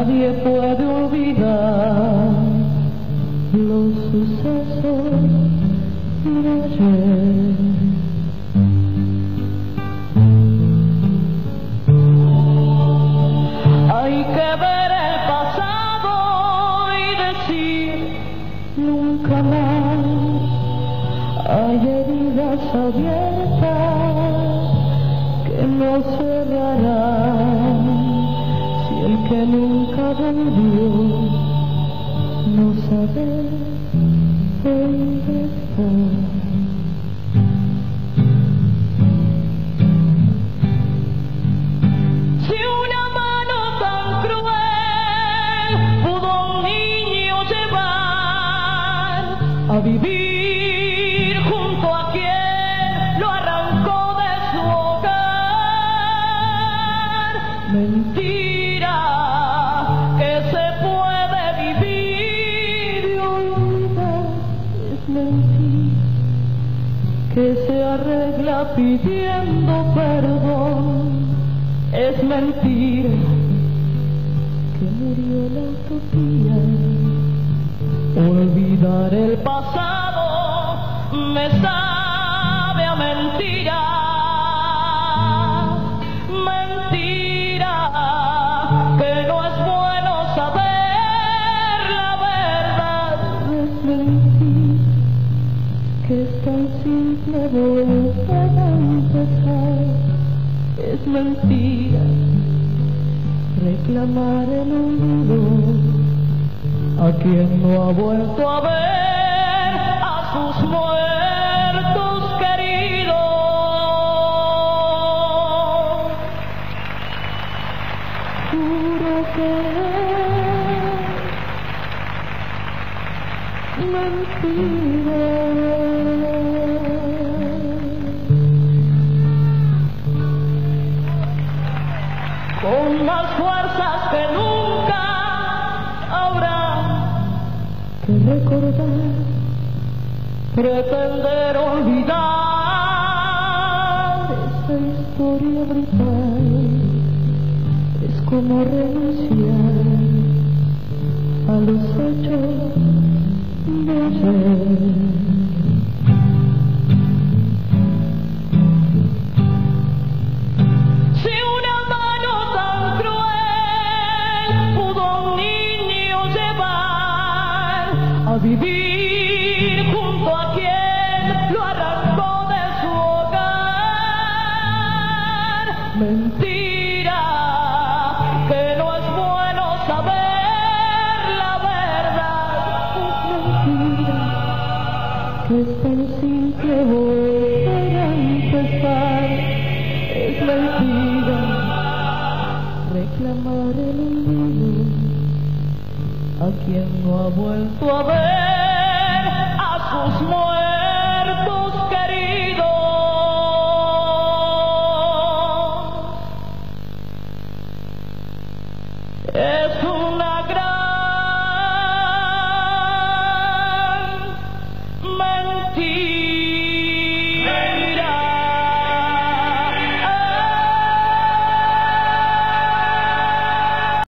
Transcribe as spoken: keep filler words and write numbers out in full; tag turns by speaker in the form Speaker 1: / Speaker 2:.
Speaker 1: Nadie puede olvidar los sucesos de ayer. Hay que ver el pasado y decir nunca más. Hay heridas abiertas que no cerrarán. Si el que nunca volvió no sabe dónde está. Si una mano tan cruel pudo a un niño llevar a vivir junto a quien lo arrancó de su hogar, mentira que se puede vivir y olvidar, es mentira que se arregla pidiendo perdón, es mentira que murió la utopía. Olvidar el pasado me sabe a mentira, mentira que no es bueno saber la verdad, es mentira que es tan simple volver a empezar, es mentira reclamar el olvido a quien no ha vuelto a ver a sus muertos queridos. Juro que es mentira. Con más fuerzas que nunca habrá que recordar, pretender olvidar esa historia brutal, es como renunciar a los hechos de ayer. A vivir junto a quien lo arrancó de su hogar, mentira que no es bueno saber la verdad, es mentira que es tan simple volver a empezar, es mentira reclamar el olvido a quien no ha vuelto a ver a sus muertos.